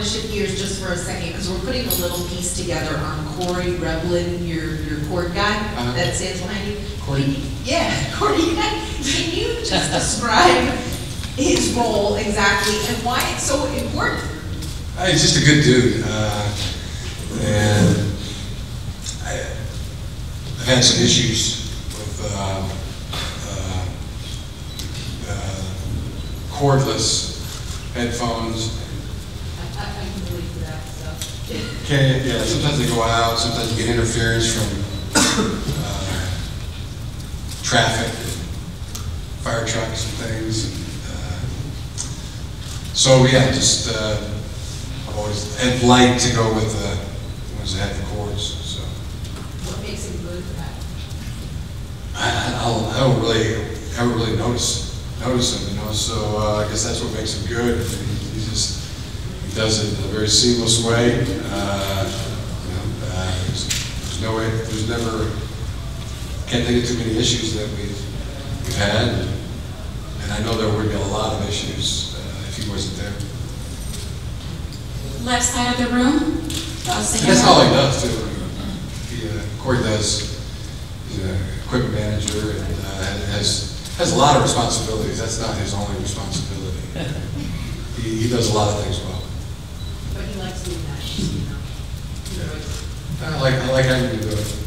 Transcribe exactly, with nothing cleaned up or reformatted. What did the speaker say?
want to shift gears just for a second, because we're putting a little piece together on Corey Revlin, your, your cord guy Uh-huh. that stands behind you. Corey? Can you- Yeah, Corey, can you just describe his role exactly and why it's so important? Uh, he's just a good dude, uh, and I, I've had some issues with uh, uh, uh, cordless headphones. I, I can relate to that, so. Okay, yeah, sometimes they go out, sometimes you get interference from uh, traffic, fire trucks and things. And, uh, so yeah, just uh, I've always I'd like to go with the ones that have the cords. So What makes him good for that? I, I, don't, I don't really ever really notice notice him, you know. So uh, I guess that's what makes him good. He, he just he does it in a very seamless way. Uh, you know, uh, there's, there's no way, there's never, can't think of too many issues that we've we've had, and, and I know there would be a lot of issues uh, if he wasn't there. Left side of the room. And that's all he does too. He, uh, Corey does. He's an equipment manager and uh, has has a lot of responsibilities. That's not his only responsibility. he, he does a lot of things well. But he likes doing that, you know. Yeah. I like I like having him do it.